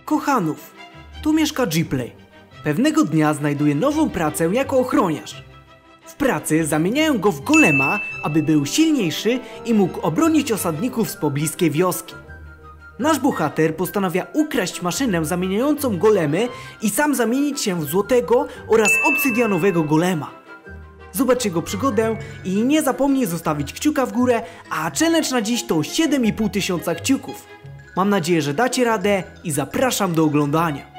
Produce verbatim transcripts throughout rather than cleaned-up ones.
Kochanów, tu mieszka Gplay. Pewnego dnia znajduje nową pracę jako ochroniarz. W pracy zamieniają go w golema, aby był silniejszy i mógł obronić osadników z pobliskiej wioski. Nasz bohater postanawia ukraść maszynę zamieniającą golemy i sam zamienić się w złotego oraz obsydianowego golema. Zobacz jego przygodę i nie zapomnij zostawić kciuka w górę, a challenge na dziś to siedem i pół tysiąca kciuków. Mam nadzieję, że dacie radę i zapraszam do oglądania.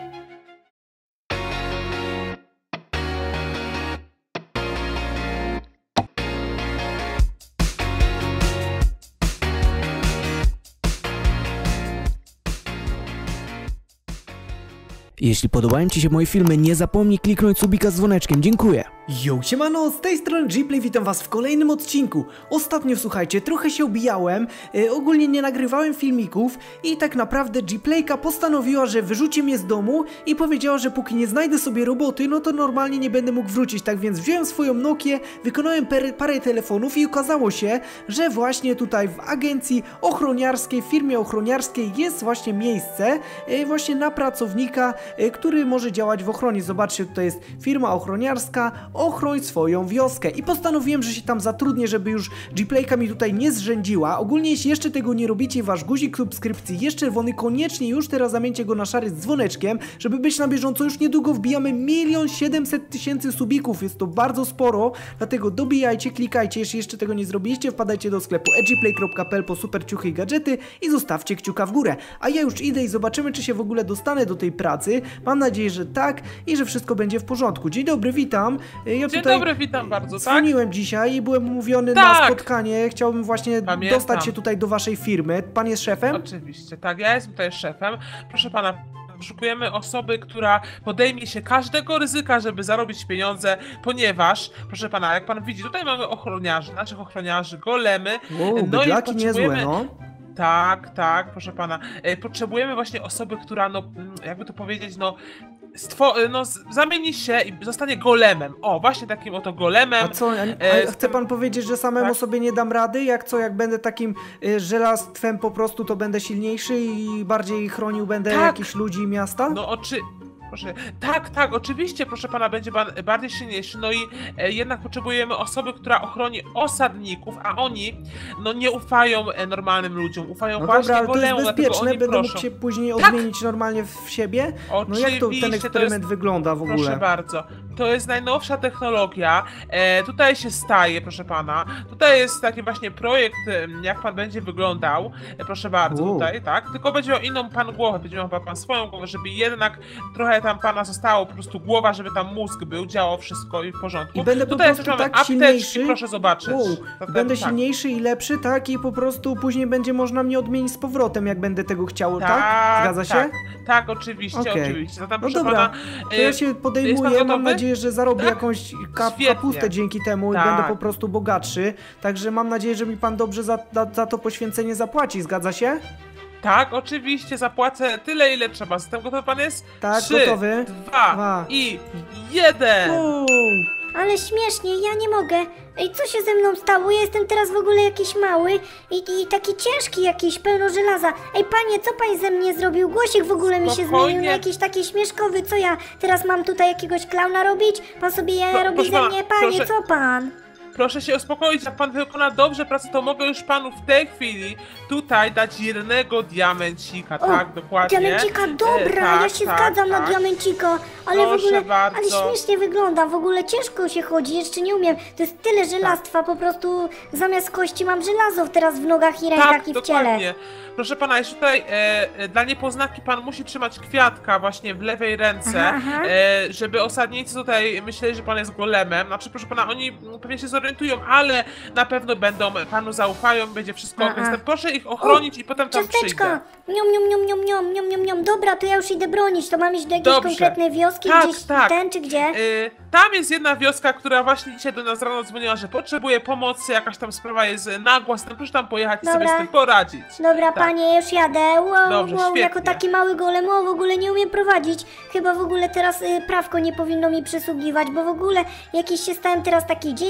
Jeśli podobają Ci się moje filmy, nie zapomnij kliknąć subika z dzwoneczkiem. Dziękuję. Yo, siemano, z tej strony Gplay, witam was w kolejnym odcinku. Ostatnio, słuchajcie, trochę się obijałem, yy, ogólnie nie nagrywałem filmików i tak naprawdę Gplayka postanowiła, że wyrzuci mnie z domu i powiedziała, że póki nie znajdę sobie roboty, no to normalnie nie będę mógł wrócić. Tak więc wziąłem swoją Nokię, wykonałem parę telefonów i okazało się, że właśnie tutaj w agencji ochroniarskiej, w firmie ochroniarskiej jest właśnie miejsce yy, właśnie na pracownika, yy, który może działać w ochronie. Zobaczcie, tutaj jest firma ochroniarska, ochroń swoją wioskę i postanowiłem, że się tam zatrudnię, żeby już Gplayka mi tutaj nie zrzędziła. Ogólnie jeśli jeszcze tego nie robicie, wasz guzik subskrypcji jest czerwony, koniecznie już teraz zamieńcie go na szary z dzwoneczkiem, żeby być na bieżąco. Już niedługo wbijamy milion siedemset tysięcy subików, jest to bardzo sporo, dlatego dobijajcie, klikajcie, jeśli jeszcze tego nie zrobiliście, wpadajcie do sklepu e gplay kropka p l po super ciuchy i gadżety i zostawcie kciuka w górę. A ja już idę i zobaczymy, czy się w ogóle dostanę do tej pracy. Mam nadzieję, że tak i że wszystko będzie w porządku. Dzień dobry, witam. Ja Dzień tutaj dobry, witam bardzo, tak? dzwoniłem dzisiaj i byłem umówiony tak. na spotkanie. Chciałbym właśnie Pamiętam. dostać się tutaj do waszej firmy. Pan jest szefem? Oczywiście, tak, ja jestem tutaj szefem. Proszę pana, poszukujemy osoby, która podejmie się każdego ryzyka, żeby zarobić pieniądze, ponieważ, proszę pana, jak pan widzi, tutaj mamy ochroniarzy, naszych ochroniarzy, golemy. Wow, no i potrzebujemy... niezłe, no. Tak, tak, proszę pana. E, potrzebujemy właśnie osoby, która, no, jakby to powiedzieć, no, stwo no, zamieni się i zostanie golemem. O, właśnie takim oto golemem. A co, a, a chce pan powiedzieć, że samemu tak? sobie nie dam rady? Jak co, jak będę takim y, żelastwem po prostu, to będę silniejszy i bardziej chronił będę tak. jakichś ludzi i miasta? No, oczy... Proszę, tak, tak, oczywiście, proszę pana, będzie pan bardziej silniejszy, no i e, jednak potrzebujemy osoby, która ochroni osadników, a oni, no, nie ufają e, normalnym ludziom, ufają no właśnie dobra, golemu, to jest bezpieczne, będę proszą. mógł się później tak. odmienić normalnie w siebie? Oczywiście, no jak to ten eksperyment to jest, wygląda w ogóle? Proszę bardzo, to jest najnowsza technologia, e, tutaj się staje, proszę pana, tutaj jest taki właśnie projekt, jak pan będzie wyglądał, e, proszę bardzo, U. tutaj, tak, tylko będzie miał inną pan głowę, będzie miał pan swoją głowę, żeby jednak trochę tam pana zostało po prostu głowa, żeby tam mózg był, działał wszystko i w porządku. I będę tutaj po prostu tak apteczki, silniejszy, proszę zobaczyć. Wow. Zatem, będę tak. silniejszy i lepszy, tak? I po prostu później będzie można mnie odmienić z powrotem, jak będę tego chciał, tak? tak? Zgadza się? Tak, tak, oczywiście, okay. oczywiście. Zatem, no dobra, pana, to ja się podejmuję, mam nadzieję, że zarobię tak? jakąś kap kapustę dzięki temu tak. i będę po prostu bogatszy. Także mam nadzieję, że mi pan dobrze za, za, za to poświęcenie zapłaci, zgadza się? Tak, oczywiście, zapłacę tyle, ile trzeba. Zatem gotowy pan jest? Tak, Trzy, gotowy. Dwa, dwa i jeden. Wow. Ale śmiesznie, ja nie mogę. Ej, co się ze mną stało? Ja jestem teraz w ogóle jakiś mały i, i taki ciężki jakiś, pełno żelaza. Ej, panie, co pan ze mnie zrobił? Głosik w ogóle mi się Spokojnie. zmienił na jakiś taki śmieszkowy. Co ja teraz mam tutaj jakiegoś klauna robić? Pan sobie jaja Pro, robi ze mnie? Panie, proszę... co pan? Proszę się uspokoić, jak pan wykona dobrze pracę, to mogę już panu w tej chwili tutaj dać jednego diamencika, o, tak, dokładnie. Diamencika, dobra, e, tak, ja się tak, zgadzam tak. na diamencika, ale Proszę w ogóle, bardzo. ale śmiesznie wygląda, w ogóle ciężko się chodzi, jeszcze nie umiem, to jest tyle żelastwa, tak. po prostu zamiast kości mam żelazo teraz w nogach i rękach tak, i w dokładnie. ciele. Proszę pana, jeszcze tutaj e, dla niepoznaki pan musi trzymać kwiatka właśnie w lewej ręce, aha, aha. E, żeby osadnicy tutaj myśleli, że pan jest golemem. Znaczy, proszę pana, oni pewnie się zorientują, ale na pewno będą panu zaufają, będzie wszystko ok. Więc proszę ich ochronić o, i potem tam ciasteczko. przyjdę. Niom, niom, niom, niom, niom, niom, niom, niom. Dobra, to ja już idę bronić, to mam iść do jakiejś Dobrze. konkretnej wioski, tak, gdzieś tak. ten czy gdzie? Y Tam jest jedna wioska, która właśnie dzisiaj do nas rano dzwoniła, że potrzebuje pomocy, jakaś tam sprawa jest nagła, z tym proszę tam pojechać Dobra. i sobie z tym poradzić. Dobra, tak. panie, już jadę. Wow, Dobrze, wow, jako taki mały golem, o, w ogóle nie umiem prowadzić. Chyba w ogóle teraz y, prawko nie powinno mi przysługiwać, bo w ogóle jakiś się stałem teraz taki dzieciak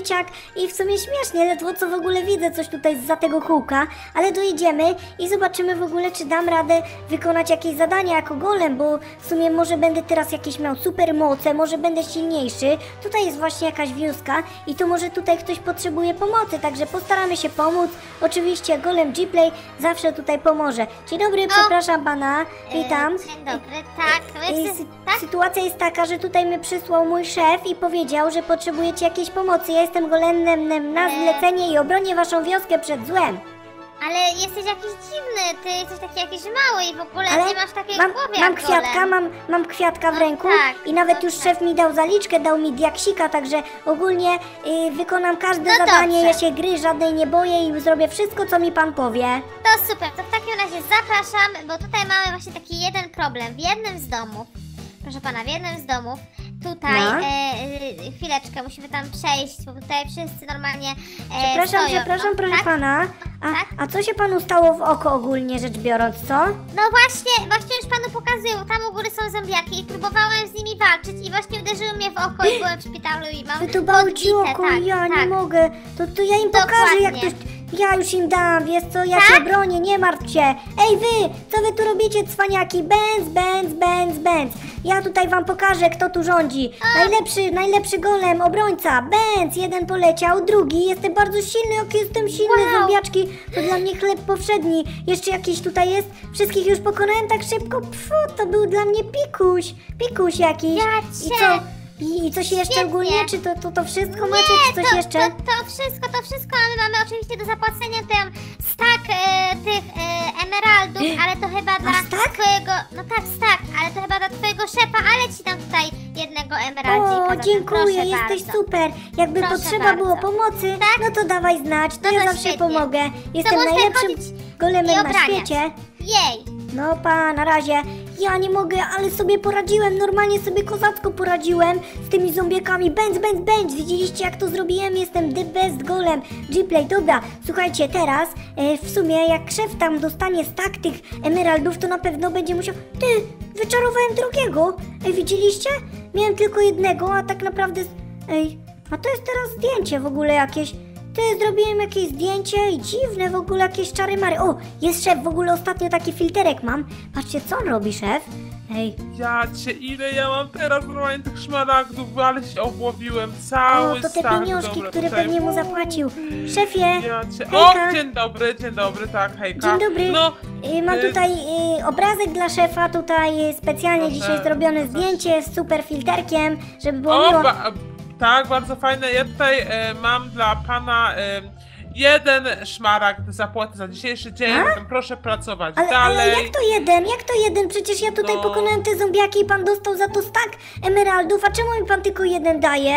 i w sumie śmiesznie, ledwo co w ogóle widzę coś tutaj zza tego kółka, ale dojedziemy i zobaczymy w ogóle, czy dam radę wykonać jakieś zadania jako golem, bo w sumie może będę teraz jakieś miał super moce, może będę silniejszy. Tutaj jest właśnie jakaś wioska i to może tutaj ktoś potrzebuje pomocy, także postaramy się pomóc. Oczywiście golem G-Play zawsze tutaj pomoże. Dzień dobry, przepraszam pana, witam. Dzień dobry, tak. Sy tak? Sytuacja jest taka, że tutaj mnie przysłał mój szef i powiedział, że potrzebujecie jakiejś pomocy. Ja jestem golemem na zlecenie i obronię waszą wioskę przed złem. Ale jesteś jakiś dziwny, ty jesteś taki jakiś mały i w ogóle Ale nie masz takiej mam, głowy mam jak kwiatka, golem. mam, mam kwiatka w No ręku tak, i nawet no już tak. szef mi dał zaliczkę, dał mi diaksika, także ogólnie y, wykonam każde No zadanie, dobrze. ja się gry żadnej nie boję i zrobię wszystko, co mi pan powie. To super, to w takim razie zapraszam, bo tutaj mamy właśnie taki jeden problem. W jednym z domów, proszę pana, w jednym z domów, tutaj, No. e, e, chwileczkę, musimy tam przejść, bo tutaj wszyscy normalnie e, Przepraszam, stoją. przepraszam, no, proszę tak? pana, a, Tak? a co się panu stało w oko ogólnie rzecz biorąc, co? No właśnie, właśnie już panu pokazuję, tam u góry są zombiaki i próbowałem z nimi walczyć i właśnie uderzyły mnie w oko i byłem w szpitalu i mam Wytubało ci podbite, oko, tak, ja tak. nie mogę. To, to ja im pokażę, jak Dokładnie. to... Ja już im dam, wiesz co, ja Tak? się bronię, nie martw się. Ej wy, co wy tu robicie, cwaniaki? Benz, benz, benz, benz. Ja tutaj wam pokażę, kto tu rządzi. Najlepszy, najlepszy golem, obrońca. Benz, jeden poleciał, drugi. Jestem bardzo silny, jak jestem silny, Wow. zombiaczki. To dla mnie chleb powszedni. Jeszcze jakiś tutaj jest? Wszystkich już pokonałem tak szybko. Pfu, to był dla mnie pikuś. Pikuś jakiś. Ja I cię. co? I, I coś jeszcze Świetnie. ogólnie? Czy to, to, to wszystko macie, Nie, czy coś to, jeszcze? To, to wszystko, to wszystko, a my mamy oczywiście do zapłacenia tam stak e, tych e, emeraldów, ale to chyba dla stak? twojego, no tak, stak, ale to chyba dla twojego szefa, ale ci tam tutaj jednego emeraldzika. O, zatem dziękuję, proszę jesteś bardzo. super. Jakby Proszę potrzeba bardzo. było pomocy, Tak? no to dawaj znać, to No ja to zawsze świetnie. pomogę. Jestem możesz najlepszym chodzić i golemem na obraniać. świecie. Jej. No pa, na razie. Ja nie mogę, ale sobie poradziłem, normalnie sobie kozacko poradziłem z tymi zombiekami. Benz, benz, benz, widzieliście jak to zrobiłem? Jestem the best golem. G-Play, dobra, słuchajcie, teraz e, w sumie jak szef tam dostanie stak tych emeraldów, to na pewno będzie musiał... Ty, wyczarowałem drugiego. Ej, widzieliście? Miałem tylko jednego, a tak naprawdę... Ej, a to jest teraz zdjęcie w ogóle jakieś... Ty, zrobiłem jakieś zdjęcie i dziwne w ogóle jakieś czary mary. O, jest szef, w ogóle ostatnio taki filterek mam. Patrzcie, co on robi, szef? Ej, Ja cię, ile ja mam teraz normalnie tych szmaragdów, ale się obłowiłem, cały o, to te stak, pieniążki, dobra, które tutaj. pewnie mu zapłacił. Szefie, Ja cię... O, hejka. dzień dobry, dzień dobry, tak, hejka. Dzień dobry. No, Y, mam y, tutaj y, obrazek dla szefa, tutaj y, specjalnie Proszę, dzisiaj zrobione proszę. zdjęcie z super filterkiem, żeby było O, miło. ba, tak, bardzo fajne. Ja tutaj e, mam dla pana e, jeden szmaragd zapłaty za dzisiejszy dzień, A? zatem proszę pracować Ale, dalej. ale jak to jeden? Jak to jeden? Przecież ja tutaj No. pokonałem te zombiaki i pan dostał za to stak emeraldów, a czemu mi pan tylko jeden daje?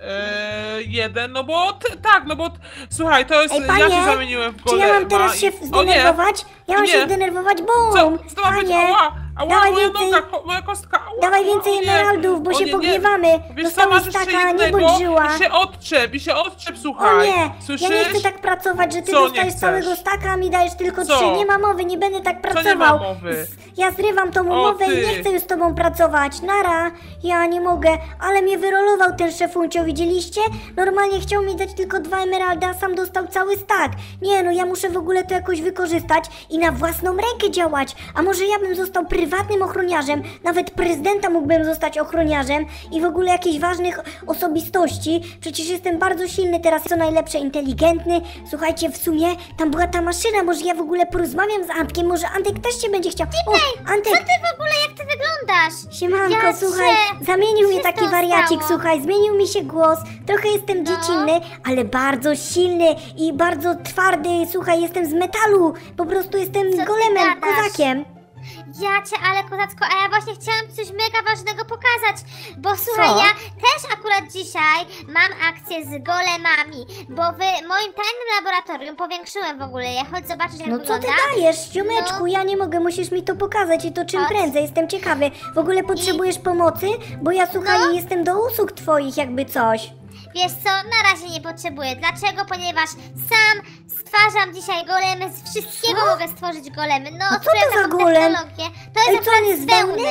E, jeden, no bo t, tak, no bo t, słuchaj, to jest, Ej, ja panie, się zamieniłem w czy golema. ja mam teraz się i- zdenerwować? Ja mam nie. się zdenerwować, Co? bum! Co to ma być? Panie, Ała, ała, dawaj moja więcej- noga, ko, moja kostka, ała, dawaj ała, więcej o nie, emeraldów, bo o się nie, pogniewamy. Wiesz co, Dostałeś masz jeszcze staka, nie innego bądź żyła. i się odczep, i się odczep, O słuchaj. nie, Słyszysz? ja nie chcę tak pracować, że ty Co nie dostajesz chcesz? całego staka, a mi dajesz tylko Co? trzy. Nie ma mowy, nie będę tak Co nie pracował. ma mowy? Z- Ja zrywam tą O, umowę i ty. nie chcę już z tobą pracować. Nara, ja nie mogę, ale mnie wyrolował ten szefuncio, widzieliście? Normalnie chciał mi dać tylko dwa emeraldy, a sam dostał cały stak. Nie no, ja muszę w ogóle to jakoś wykorzystać i na własną rękę działać. A może ja bym został prywatnym ochroniarzem, nawet prezydenta mógłbym zostać ochroniarzem i w ogóle jakichś ważnych osobistości. Przecież jestem bardzo silny teraz, co najlepsze, inteligentny. Słuchajcie, w sumie tam była ta maszyna, może ja w ogóle porozmawiam z Antkiem, może Antek też się będzie chciał. O, Co Antek! ty w ogóle, jak ty wyglądasz? Siemanko, Ja słuchaj, cię- zamienił mnie Co się taki to wariacik, stało? słuchaj, zmienił mi się głos, trochę jestem No. dziecinny, ale bardzo silny i bardzo twardy, słuchaj, jestem z metalu, po prostu jestem Co ty golemem, gadasz? kozakiem. Ja cię, ale kozacko, a ja właśnie chciałam coś mega ważnego pokazać, bo słuchaj, Co? ja też akurat dzisiaj mam akcję z golemami, bo w moim tajnym laboratorium powiększyłem w ogóle je, chodź zobaczyć jak No co ty wygląda. dajesz, ziomeczku, No. ja nie mogę, musisz mi to pokazać i to czym Chodź. prędzej, jestem ciekawy. W ogóle potrzebujesz pomocy? Bo ja, słuchaj, No. jestem do usług twoich, jakby coś. Wiesz co, na razie nie potrzebuję. Dlaczego? Ponieważ sam stwarzam dzisiaj golemy, z wszystkiego Co? mogę stworzyć golemy. No, A co odkryłem to za taką golem? technologię. To jest Ej, co on akurat jest z wełny? wełny.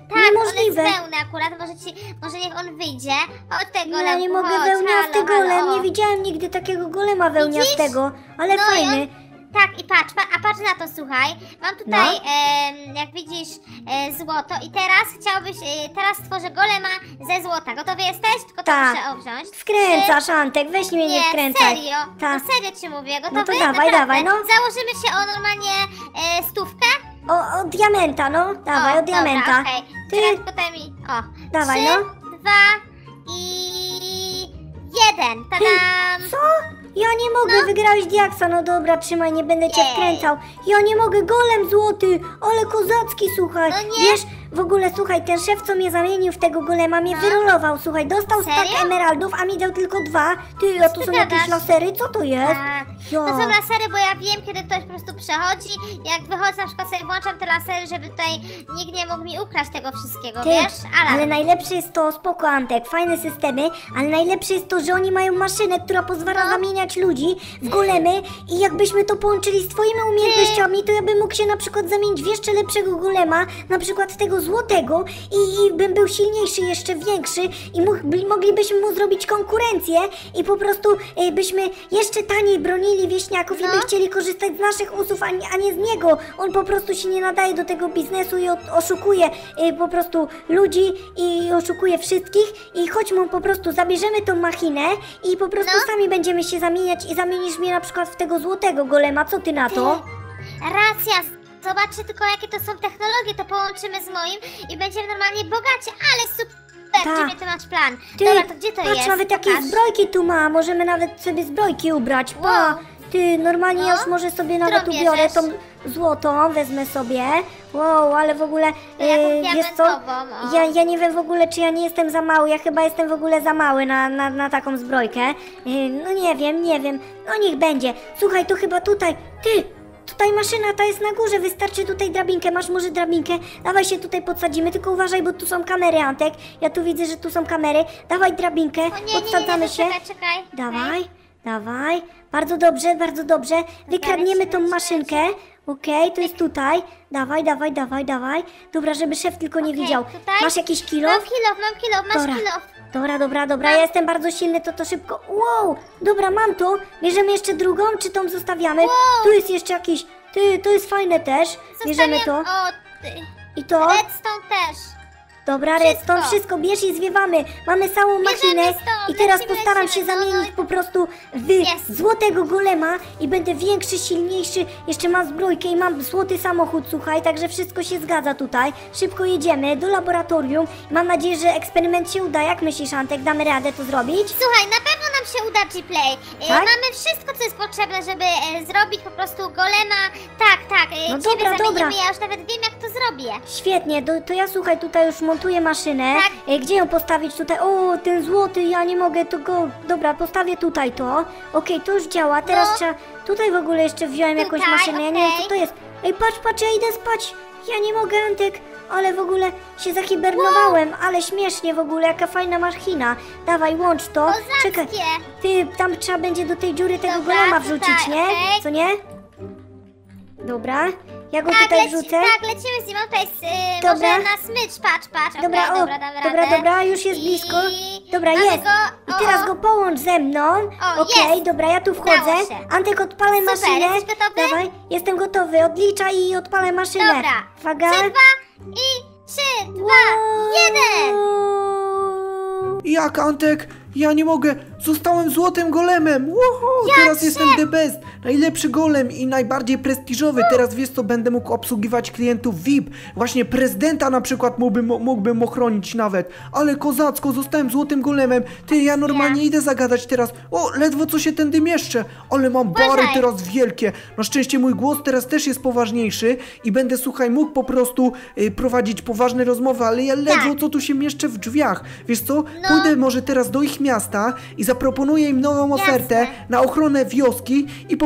Tak, Niemożliwe. on jest pełny akurat, może, ci, może niech on wyjdzie. Od tego Ja golemku, nie mogę, chodź, wełniasty halo, golem, halo, nie widziałem nigdy takiego golema wełniastego, ale No i fajny. on- Tak, i patrz, pa, a patrz na to, słuchaj. Mam tutaj, No. em, jak widzisz, e, złoto i teraz chciałbyś, e, teraz stworzę golema ze złota. Gotowy jesteś? Tylko to Tak. muszę obwziąć. Wkręcasz, Antek, weź mnie nie Nie, wkręcaj. serio, Tak. no serio ci mówię, gotowy? No to dawaj, Naprawdę. dawaj, no. Założymy się o normalnie e, stówkę? O, o diamenta, no, dawaj, o, o diamenta. Dobra, okej. Ty, Czekaj, tutaj mi, o. Dawaj, Trzy, no. dwa i jeden. Tadam! Co? Ja nie mogę, No. wygrałeś diaksa, no dobra, trzymaj, nie będę cię Jej. wkręcał. Ja nie mogę, golem złoty, ale kozacki, słuchaj. No nie. Wiesz, w ogóle, słuchaj, ten szef, co mnie zamienił w tego golema, mnie No. wyrolował, słuchaj, dostał Serio? stak emeraldów, a mi dał tylko dwa. Ty, a tu ty są jakieś gadasz? lasery, co to jest? Tak. Ja. To są lasery, bo ja wiem, kiedy ktoś po prostu przechodzi. Jak wychodzę, na przykład sobie włączam te lasery, żeby tutaj nikt nie mógł mi ukraść tego wszystkiego, Ty, wiesz? Alarm. ale najlepsze jest to, spoko Antek, fajne systemy, ale najlepsze jest to, że oni mają maszynę, która pozwala No. zamieniać ludzi w golemy i jakbyśmy to połączyli z twoimi umiejętnościami, to ja bym mógł się na przykład zamienić w jeszcze lepszego golema, na przykład tego złotego i, i bym był silniejszy, jeszcze większy i mógł, moglibyśmy mu zrobić konkurencję i po prostu y, byśmy jeszcze taniej bronili wieśniaków No. i by chcieli korzystać z naszych usług, a nie, a nie z niego. On po prostu się nie nadaje do tego biznesu i o, oszukuje y, po prostu ludzi i oszukuje wszystkich i chodź mu po prostu zabierzemy tą machinę i po prostu No. sami będziemy się zamieniać i zamienisz mnie na przykład w tego złotego golema, co ty na to? Racja, zobaczcie tylko jakie to są technologie, to połączymy z moim i będziemy normalnie bogaci, ale super, Tak. Jimmy, ty masz plan. Ty, Dobra, to gdzie to patrz, jest? nawet jakieś Pokaż. zbrojki tu ma, możemy nawet sobie zbrojki ubrać, pa! Wow. Ty, normalnie ja No. już może sobie nawet Którą ubiorę bierzesz? tą złotą, wezmę sobie. Wow, ale w ogóle, Jaką e, wiesz co, diamentową, o. ja, ja nie wiem w ogóle, czy ja nie jestem za mały, ja chyba jestem w ogóle za mały na, na, na taką zbrojkę. E, no nie wiem, nie wiem, no niech będzie. Słuchaj, to chyba tutaj, ty, tutaj maszyna ta jest na górze, wystarczy tutaj drabinkę, masz może drabinkę? Dawaj się tutaj podsadzimy, tylko uważaj, bo tu są kamery, Antek. Ja tu widzę, że tu są kamery. Dawaj drabinkę, O nie, nie, nie, nie, podsadzamy to się. czekaj, czekaj. Dawaj, dawaj. Bardzo dobrze, bardzo dobrze. Wykradniemy tą lecimy, maszynkę. Okej, to jest tutaj. Dawaj, dawaj, dawaj, dawaj. Dobra, żeby szef tylko nie Okej, widział. tutaj. Masz jakiś kilo? Mam kilof, mam kilof, masz Dobra. kilof. Dobra, dobra, dobra, ja jestem bardzo silny, to to szybko. Wow, dobra, mam to. Bierzemy jeszcze drugą, czy tą zostawiamy? Wow. Tu jest jeszcze jakiś, ty, to jest fajne też. Bierzemy to. Zostawiam- O, ty. I to. Redstone też. Dobra, Wszystko. redstone, wszystko bierz i zwiewamy. Mamy całą machinę stąd, i teraz lecimy, postaram lecimy, się no, no zamienić i- po prostu w Jest. złotego golema i będę większy, silniejszy. Jeszcze mam zbrojkę i mam złoty samochód, słuchaj, także wszystko się zgadza tutaj. Szybko jedziemy do laboratorium. Mam nadzieję, że eksperyment się uda. Jak myślisz, Antek, damy radę to zrobić? Słuchaj, na pewno nam się uda G-Play. E, Tak? Mamy wszystko, co jest potrzebne, żeby e, zrobić po prostu golema. Tak, tak. E, No ciebie dobra, zamienimy, dobra. ja już nawet wiem, jak to zrobię. Świetnie, to, to ja słuchaj, tutaj już montuję maszynę. Tak. E, Gdzie ją postawić tutaj? O, ten złoty, ja nie mogę tego. Dobra, postawię tutaj to. Okej, to już działa. Teraz No. trzeba. Tutaj w ogóle jeszcze wziąłem jakąś Tutaj, maszynę. Ja nie wiem, co okej. to jest. Ej, patrz, patrz, ja idę spać. Ja nie mogę, Antek. Ale w ogóle się zahibernowałem, ale śmiesznie w ogóle, jaka fajna machina. Dawaj, łącz to. Czekaj, Kozackie. ty, tam trzeba będzie do tej dziury tego Dobra, golema tutaj, wrzucić, nie? okej. Co nie? Dobra, ja go Tak, tutaj leci, wrzucę. tak, lecimy z nim. On tutaj jest, y, Dobra. może na smycz, patrz, patrz. Dobra, Okej, o, dobra, damy dobra, radę. dobra, już jest I blisko. Dobra, mamy jest. Go, I o, teraz o. go połącz ze mną. O, Okej, jest. dobra, ja tu wchodzę. Udało się. Antek, odpalę Super, maszynę. jesteś gotowy? Dawaj, jestem gotowy. Odlicza i odpalę maszynę. Dobra. Uwaga. Trzy, dwa i trzy, dwa, jeden. Jak, Antek? Ja nie mogę! Zostałem złotym golemem! Wow, teraz jestem the best! Najlepszy golem i najbardziej prestiżowy. Teraz wiesz co, będę mógł obsługiwać klientów V I P. Właśnie prezydenta na przykład mógłbym, mógłbym ochronić nawet. Ale kozacko, zostałem złotym golemem. Ty, ja normalnie idę zagadać teraz. O, ledwo co się tędy mieszczę. Ale mam bary Uważaj. teraz wielkie. Na szczęście mój głos teraz też jest poważniejszy i będę, słuchaj, mógł po prostu y, prowadzić poważne rozmowy, ale ja ledwo Tak. co tu się mieszczę w drzwiach. Wiesz co, No. pójdę może teraz do ich miasta i zaproponuję im nową ofertę na ochronę wioski i po prostu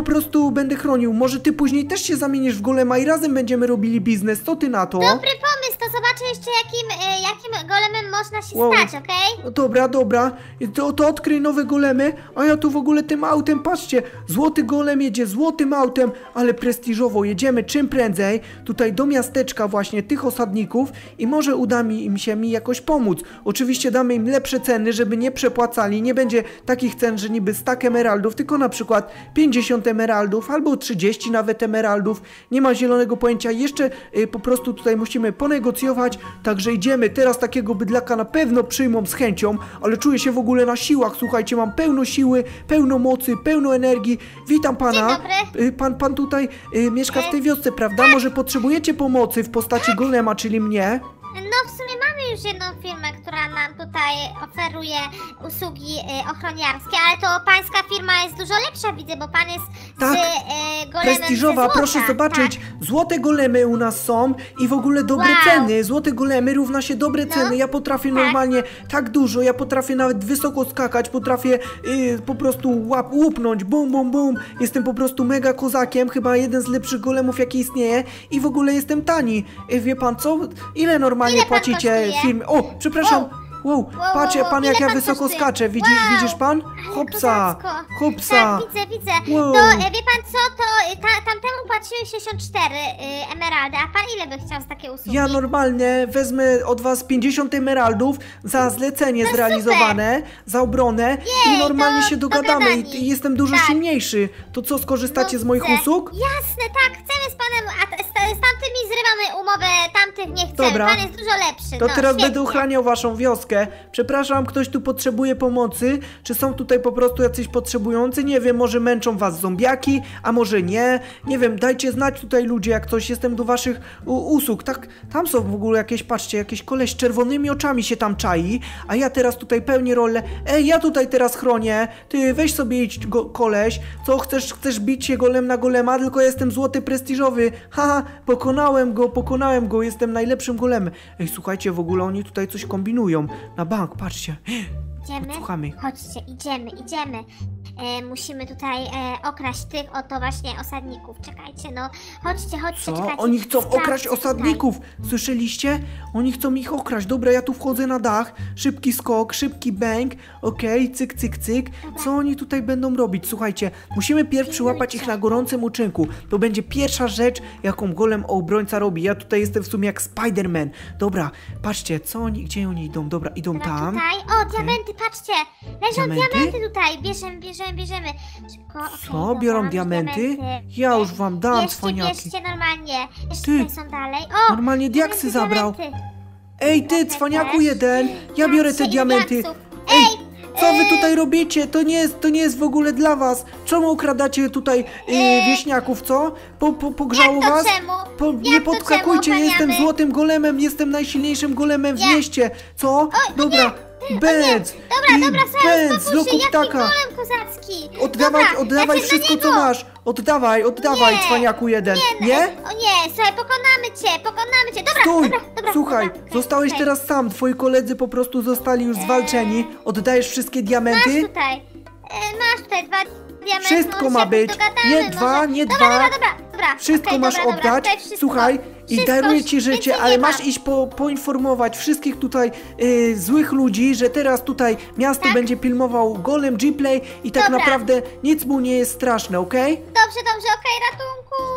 prostu będę chronił. Może ty później też się zamienisz w golema i razem będziemy robili biznes. Co ty na to? Dobry pomysł, to zobaczę jeszcze jakim, e, jakim golemem można się Wow. stać, okej? No dobra, dobra. To, to odkryj nowe golemy, a ja tu w ogóle tym autem, patrzcie, złoty golem jedzie złotym autem, ale prestiżowo, jedziemy czym prędzej tutaj do miasteczka właśnie tych osadników i może uda mi im się mi jakoś pomóc. Oczywiście damy im lepsze ceny, żeby nie przepłacali, nie będzie takich cen, że niby stack emeraldów, tylko na przykład pięćdziesiąt emeraldów albo trzydzieści nawet emeraldów, nie ma zielonego pojęcia, jeszcze y, po prostu tutaj musimy ponegocjować, także idziemy, teraz takiego bydlaka na pewno przyjmą z chęcią, ale czuję się w ogóle na siłach, słuchajcie, mam pełno siły, pełno mocy, pełno energii. Witam pana. Dzień dobry. Y, Pan, pan tutaj y, mieszka w tej wiosce, prawda? Może potrzebujecie pomocy w postaci golema, czyli mnie? No w sumie mamy już jedną firmę, która nam tutaj oferuje usługi e, ochroniarskie, ale to pańska firma jest dużo lepsza, widzę, bo pan jest Tak. z e, golemem Prestiżowa, ze złota. proszę zobaczyć, Tak. złote golemy u nas są i w ogóle dobre Wow. ceny, złote golemy równa się dobre No. ceny, ja potrafię Tak. normalnie tak dużo, ja potrafię nawet wysoko skakać, potrafię y, po prostu łap, łupnąć, bum, bum, bum, jestem po prostu mega kozakiem, chyba jeden z lepszych golemów jaki istnieje i w ogóle jestem tani, y, wie pan co, ile normalnie Ile pan płacicie kosztuje? firmie, o, przepraszam, wow, Wow, patrz wow, pan ile jak ja pan wysoko kosztuje? skaczę, widzisz, Wow. widzisz pan? Ale Hopsa, kozacko. hopsa. Tak, widzę, widzę. Wow. To e, wie pan co, to e, ta, tamtemu płaciłem sześćdziesiąt cztery y, emeraldy, a pan ile by chciał z takiej usługi? Ja normalnie wezmę od was pięćdziesiąt emeraldów za zlecenie No zrealizowane, za obronę Jej, i normalnie to się dogadamy dogadani. i jestem dużo Tak. silniejszy. To co, skorzystacie No z moich widzę. usług? Jasne, tak, chcemy z panem, a t- z, z tamtymi zrywamy umowę, tamtych nie chcemy, Dobra. pan jest dużo lepszy. To no, teraz świetnie. będę ochraniał waszą wioskę. Przepraszam, ktoś tu potrzebuje pomocy? Czy są tutaj po prostu jacyś potrzebujący? Nie wiem, może męczą was zombiaki, a może nie? Nie wiem, dajcie znać tutaj ludzie, jak coś, jestem do waszych u- usług. Tak, tam są w ogóle jakieś, patrzcie, jakieś koleś z czerwonymi oczami się tam czai, a ja teraz tutaj pełnię rolę. Ej, ja tutaj teraz chronię. Ty, weź sobie idź, go, koleś. Co, chcesz, chcesz bić się golem na golema? Tylko ja jestem złoty, prestiżowy. Haha, pokonałem go, pokonałem go, jestem najlepszym golemem. Ej, słuchajcie, w ogóle oni tutaj coś kombinują. Na bank, patrzcie. Idziemy? Odsłuchamy. Chodźcie, idziemy, idziemy. E, musimy tutaj e, okraść tych oto właśnie osadników. Czekajcie, no. Chodźcie, chodźcie, Co? czekajcie. Oni chcą Sprawdźcie okraść tutaj. osadników! Słyszeliście? Oni chcą ich okraść. Dobra, ja tu wchodzę na dach. Szybki skok, szybki bang. Okej, cyk, cyk, cyk. Co oni tutaj będą robić? Słuchajcie, musimy pierw przyłapać ich na gorącym uczynku. To będzie pierwsza rzecz, jaką golem obrońca robi. Ja tutaj jestem w sumie jak Spider-Man. Dobra, patrzcie, co oni, gdzie oni idą? Dobra, idą Dobra, tam. tutaj. O, diamenty, patrzcie. Leżą Diamenty? diamenty tutaj. Bierzemy, bierzemy, bierzemy. Szybko, okej, Co? dobra, Biorą mam diamenty? diamenty. Ja już wam dam, Bierzcie, cwaniaki. bierzcie normalnie. Jeszcze Ty, tutaj są dalej. O, normalnie diaksy diamenty, zabrał. diamenty. Ej, ty, cwaniaku jeden! Ja biorę te Patrzcie, diamenty. ile diaksów. Ej, Ej, co wy tutaj robicie? To nie jest, to nie jest w ogóle dla was. Czemu okradacie tutaj yy, Eee. wieśniaków, co? Po, po, pogrzało Jak to was? czemu? Po, Jak nie to podskakujcie, czemu jestem ochraniamy? złotym golemem, jestem najsilniejszym golemem w Nie. mieście. Co? Dobra, Benz! Dobra, dobra, słuchaj, Benz, uspokój się, loku jaki ptaka! golem kozacki. Oddawaj, Dobra, oddawaj ja cię wszystko, na co niego. masz! Oddawaj, oddawaj, Nie, cwaniaku jeden! Nie, Nie? O nie, słuchaj, pokonamy cię, pokonamy cię. Dobra, Stój! dobra, dobra. Słuchaj, dobra, okej, zostałeś okej. teraz sam, twoi koledzy po prostu zostali już zwalczeni. Oddajesz wszystkie diamenty? Masz tutaj, e, masz tutaj dwa diamenty. Wszystko może ma się być. dogadamy, Nie może. dwa, nie dobra, dwa. Dobra, dobra, dobra. Wszystko Okej, masz dobra, dobra, oddać. tutaj wszystko. Słuchaj, i Wszystko, daruję ci więcej życie, nie ale ma. masz iść po, poinformować wszystkich tutaj y, złych ludzi, że teraz tutaj miasto Tak. będzie filmował golem G-Play i tak Dobra. naprawdę nic mu nie jest straszne, okej? Dobrze, dobrze, okej, ratunku.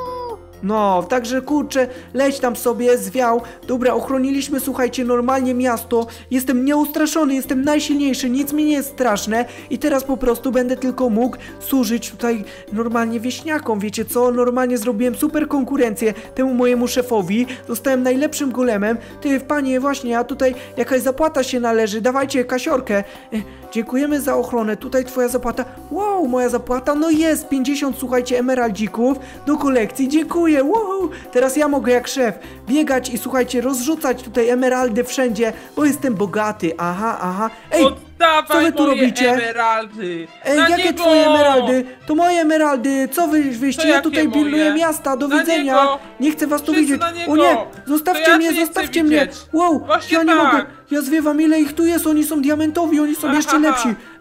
No, także kurczę, leć tam sobie, zwiał. Dobra, ochroniliśmy, słuchajcie, normalnie miasto. Jestem nieustraszony, jestem najsilniejszy, nic mi nie jest straszne. I teraz po prostu będę tylko mógł służyć tutaj normalnie wieśniakom. Wiecie co? Normalnie zrobiłem super konkurencję temu mojemu szefowi. Zostałem najlepszym golemem. Ty, panie, właśnie, a tutaj jakaś zapłata się należy. Dawajcie kasiorkę. E, dziękujemy za ochronę. Tutaj twoja zapłata. Wow, moja zapłata. No jest, pięćdziesiąt, słuchajcie, emeraldzików do kolekcji. Dziękuję. Wow. Teraz ja mogę jak szef biegać i słuchajcie, rozrzucać tutaj emeraldy wszędzie, bo jestem bogaty. Aha, aha. Ej, Oddawaj co wy tu moje robicie? emeraldy! Ej, Na jakie niego! twoje emeraldy? To moje emeraldy! Co wy wyście? To Ja jakie tutaj pilnuję moje? miasta, do Na widzenia! niego! Nie chcę was tu Wszyscy widzieć! na niego! O nie! To Zostawcie ja mnie, cię nie chcę zostawcie mnie! widzieć. Wow! Właśnie Ja nie tak. mogę! Ja zwiewam, ile ich tu jest, oni są diamentowi, oni są jeszcze Aha. lepsi!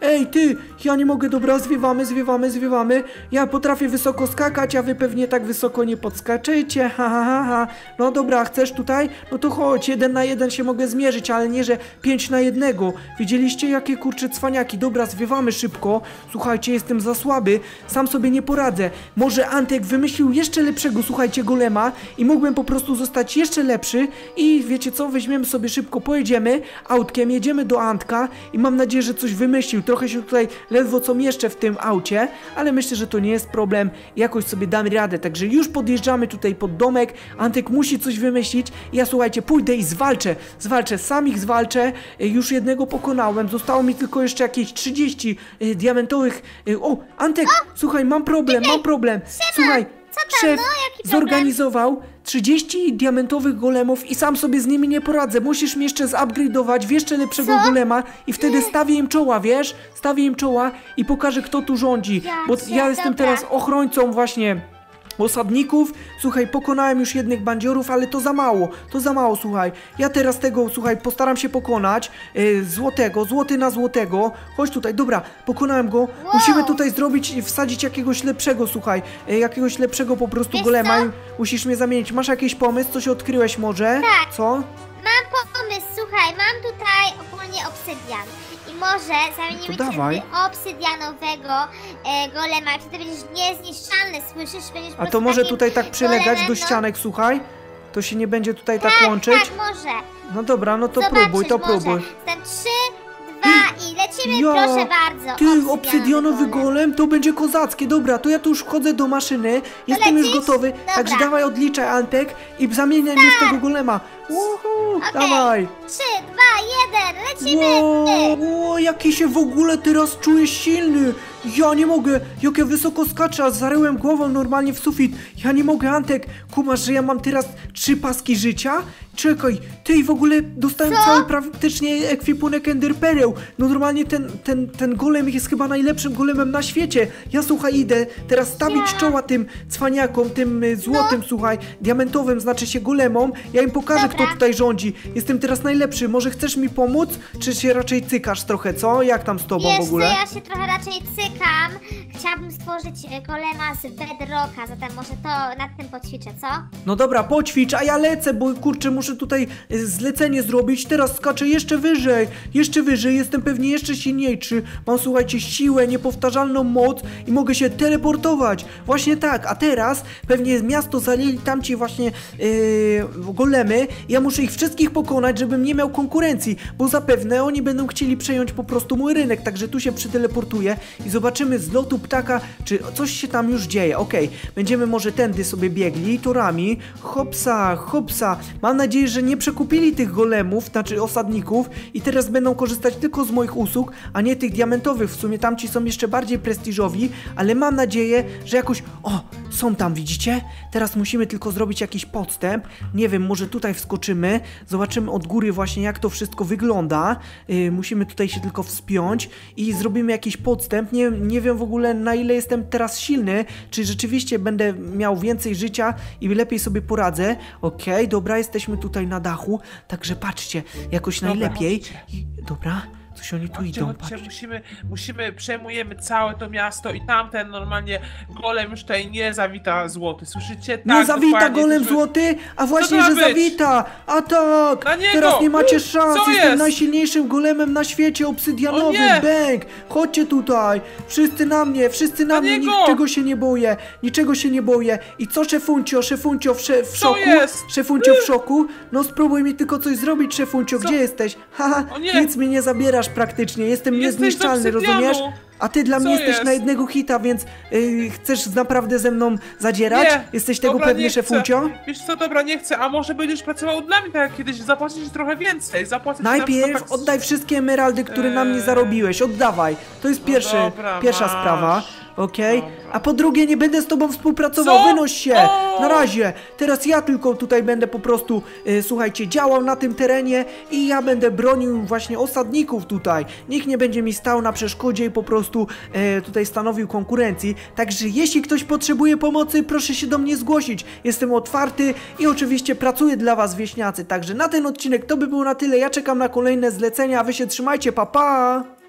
Ej, ty, ja nie mogę, dobra, zwiewamy, zwiewamy, zwiewamy. Ja potrafię wysoko skakać, a wy pewnie tak wysoko nie podskaczecie, ha, ha, ha, ha. No dobra, chcesz tutaj? No to chodź, jeden na jeden się mogę zmierzyć, ale nie, że pięć na jednego. Widzieliście, jakie kurcze cwaniaki? Dobra, zwiewamy szybko. Słuchajcie, jestem za słaby, sam sobie nie poradzę. Może Antek wymyślił jeszcze lepszego, słuchajcie, golema i mógłbym po prostu zostać jeszcze lepszy i wiecie co, weźmiemy sobie szybko, pojedziemy autkiem, jedziemy do Antka i mam nadzieję, że coś wymyślił. Trochę się tutaj ledwo co mieszczę w tym aucie, ale myślę, że to nie jest problem. Jakoś sobie damy radę, także już podjeżdżamy tutaj pod domek. Antek musi coś wymyślić. Ja, słuchajcie, pójdę i zwalczę. Zwalczę, sam ich zwalczę. Już jednego pokonałem. Zostało mi tylko jeszcze jakieś trzydzieści y, diamentowych... Y, o, Antek, o! Słuchaj, mam problem, mam problem. Słuchaj, szef no, zorganizował trzydzieści diamentowych golemów i sam sobie z nimi nie poradzę. Musisz mi jeszcze zupgrade'ować w jeszcze lepszego Co? golema i wtedy stawię im czoła, wiesz? Stawię im czoła i pokażę, kto tu rządzi. Ja Bo cię, ja jestem dobra. teraz ochrońcą właśnie osadników. Słuchaj, pokonałem już jednych bandziorów, ale to za mało, to za mało, słuchaj. Ja teraz tego, słuchaj, postaram się pokonać yy, złotego, złoty na złotego. Chodź tutaj, dobra, pokonałem go. Wow. Musimy tutaj zrobić, wsadzić jakiegoś lepszego, słuchaj, yy, jakiegoś lepszego po prostu Wiesz golema. co? I musisz mnie zamienić. Masz jakiś pomysł? Coś odkryłeś może? Tak. Co? Mam pomysł, słuchaj, mam tutaj ogólnie obsydian. I może zamienimy No to cię dawaj. w obsydianowego e, golema i wtedy będziesz niezniszczalny, słyszysz? Będziesz po A to prostu może takim tutaj tak przylegać golemem, do no. ścianek, słuchaj? To się nie będzie tutaj tak, Tak, łączyć? tak, może. No dobra, no to Zobaczysz, próbuj, to może. próbuj. Tam trzy, dwa i lecimy, Ja, proszę bardzo. Ty, obsydianowy golem. golem, to będzie kozackie. Dobra, to ja tu już wchodzę do maszyny. Jestem już lecisz? gotowy. Dobra. Także dawaj, odliczaj, Antek, i zamieniaj mnie w tego golema. Uhu, Okej. dawaj. Trzy, dwa, jeden, lecimy! Wow, wow, jaki się w ogóle teraz czuję silny. Ja nie mogę, jak ja wysoko skaczę, a zaryłem głową normalnie w sufit. Ja nie mogę, Antek. Kumasz, że ja mam teraz trzy paski życia? Czekaj, ty, w ogóle dostałem Co? cały praktycznie ekwipunek Ender Pereł. No normalnie ten, ten, ten golem jest chyba najlepszym golemem na świecie. Ja, słuchaj, idę teraz stawić Ja. czoła tym cwaniakom, tym y, złotym, No. słuchaj, diamentowym, znaczy się golemom. Ja im pokażę, Dobra. kto tutaj rządzi. Jestem teraz najlepszy. Może chcesz mi pomóc? Czy się raczej cykasz trochę, co? Jak tam z tobą Wiesz w ogóle? co, ja się trochę raczej cykam. Chciałabym stworzyć e, golema z bedrocka, zatem może to nad tym poćwiczę, co? No dobra, poćwicz, a ja lecę, bo kurczę, muszę tutaj y, zlecenie zrobić. Teraz skaczę jeszcze wyżej, jeszcze wyżej, jestem pewnie jeszcze silniejszy. Mam, słuchajcie, siłę, niepowtarzalną moc i mogę się teleportować. Właśnie tak, a teraz pewnie miasto zalili tamci właśnie yy, golemy. Ja muszę ich wszystkich pokonać, żebym nie miał konkurencji, bo zapewne oni będą chcieli przejąć po prostu mój rynek, także tu się przyteleportuję i zobaczymy z lotu ptaka, czy coś się tam już dzieje. Okej, będziemy może tędy sobie biegli, torami, hopsa, hopsa. Mam nadzieję, że nie przekupili tych golemów, znaczy osadników i teraz będą korzystać tylko z moich usług, a nie tych diamentowych. W sumie tamci są jeszcze bardziej prestiżowi, ale mam nadzieję, że jakoś... O, są tam, widzicie? Teraz musimy tylko zrobić jakiś podstęp. Nie wiem, może tutaj wskoczymy, zobaczymy od góry właśnie, jak to wszystko wygląda. Yy, musimy tutaj się tylko wspiąć i zrobimy jakiś podstęp. Nie, nie wiem w ogóle, na ile jestem teraz silny, czy rzeczywiście będę miał więcej życia i lepiej sobie poradzę. Okej, okay, dobra, jesteśmy tutaj na dachu, także patrzcie, jakoś Dobra, najlepiej. chodźcie. I, dobra, coś oni tu Chodźcie, idą, chodźcie, patrzcie. musimy, musimy, przejmujemy całe to miasto i tamten normalnie golem już tutaj nie zawita złoty, słyszycie? Tak, Nie zawita dokładnie, golem jesteśmy- złoty, a właśnie, to ma że być? zawita! A tak! Na niego! Teraz nie macie Uff, szans! co Jestem jest? najsilniejszym golemem na świecie, O obsydianowym, nie! bęk! Chodźcie tutaj! Wszyscy na mnie, wszyscy na, Na mnie, niego! niczego się nie boję, niczego się nie boję. I co, szefuncio, szefuncio w, sze w Co szoku? jest? Szefuncio w szoku? No spróbuj mi tylko coś zrobić, szefuncio, Co? gdzie jesteś? Haha, O nie! nic mi nie zabierasz praktycznie, jestem Jesteś z niezniszczalny, obsydianu! rozumiesz? A ty dla Co mnie jesteś jest? na jednego hita, więc yy, chcesz naprawdę ze mną zadzierać? Nie, Jesteś tego dobra, pewnie, nie chcę. szefuncio? Wiesz co, dobra, nie chcę, a może będziesz pracował dla mnie tak jak kiedyś, zapłacić trochę więcej, zapłacę ci na Najpierw przykład tak... oddaj wszystkie emeraldy, które na mnie Eee. zarobiłeś, oddawaj. To jest No pierwszy, dobra, pierwsza masz. sprawa, okej? Dobra. A po drugie, nie będę z tobą współpracował, Co? wynoś się, O! na razie. Teraz ja tylko tutaj będę po prostu, e, słuchajcie, działał na tym terenie i ja będę bronił właśnie osadników tutaj. Nikt nie będzie mi stał na przeszkodzie i po prostu e, tutaj stanowił konkurencji. Także jeśli ktoś potrzebuje pomocy, proszę się do mnie zgłosić. Jestem otwarty i oczywiście pracuję dla was, wieśniacy. Także na ten odcinek to by było na tyle. Ja czekam na kolejne zlecenia, a wy się trzymajcie, pa pa!